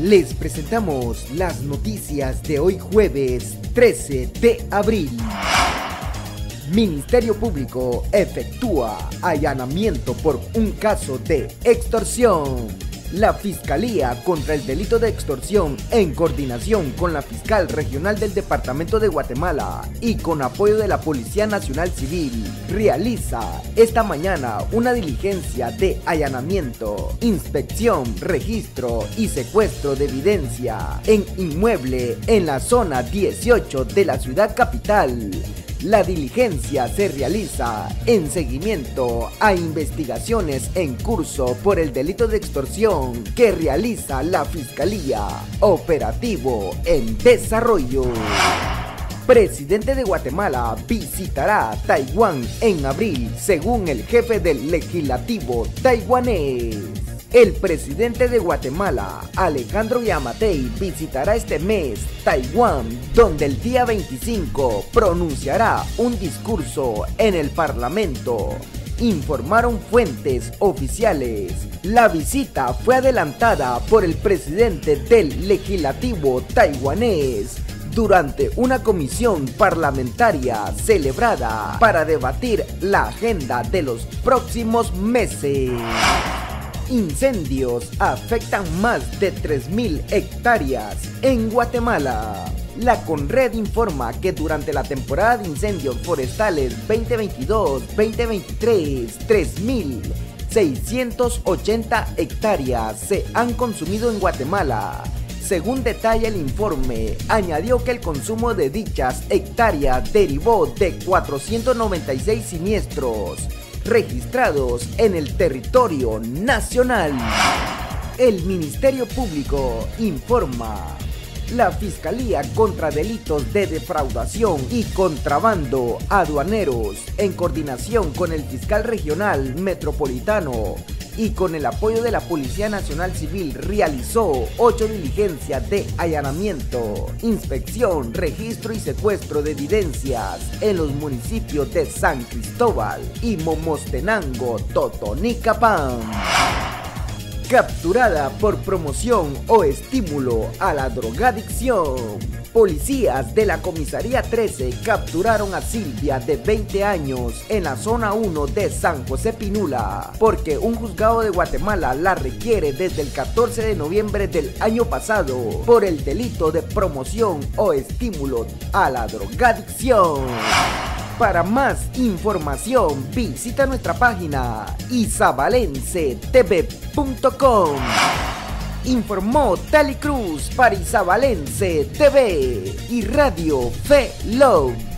Les presentamos las noticias de hoy jueves 13 de abril. Ministerio Público efectúa allanamiento por un caso de extorsión. La Fiscalía contra el delito de extorsión, en coordinación con la Fiscal Regional del Departamento de Guatemala y con apoyo de la Policía Nacional Civil, realiza esta mañana una diligencia de allanamiento, inspección, registro y secuestro de evidencia en inmueble en la zona 18 de la ciudad capital. La diligencia se realiza en seguimiento a investigaciones en curso por el delito de extorsión que realiza la Fiscalía. Operativo en desarrollo. Presidente de Guatemala visitará Taiwán en abril, según el jefe del legislativo taiwanés. El presidente de Guatemala, Alejandro Yamatei, visitará este mes Taiwán, donde el día 25 pronunciará un discurso en el Parlamento, informaron fuentes oficiales. La visita fue adelantada por el presidente del legislativo taiwanés durante una comisión parlamentaria celebrada para debatir la agenda de los próximos meses. Incendios afectan más de 3.000 hectáreas en Guatemala. La Conred informa que durante la temporada de incendios forestales 2022-2023, 3.680 hectáreas se han consumido en Guatemala. Según detalla el informe, añadió que el consumo de dichas hectáreas derivó de 496 siniestros registrados en el territorio nacional. El Ministerio Público informa. La Fiscalía contra Delitos de Defraudación y Contrabando Aduaneros, en coordinación con el Fiscal Regional Metropolitano y con el apoyo de la Policía Nacional Civil, realizó 8 diligencias de allanamiento, inspección, registro y secuestro de evidencias en los municipios de San Cristóbal y Momostenango, Totonicapán. Capturada por promoción o estímulo a la drogadicción. Policías de la Comisaría 13 capturaron a Silvia, de 20 años, en la zona 1 de San José Pinula, porque un juzgado de Guatemala la requiere desde el 14 de noviembre del año pasado por el delito de promoción o estímulo a la drogadicción. Para más información, visita nuestra página isabalencetv.com. Informó Tali Cruz para Isabalense TV y Radio Fe Love.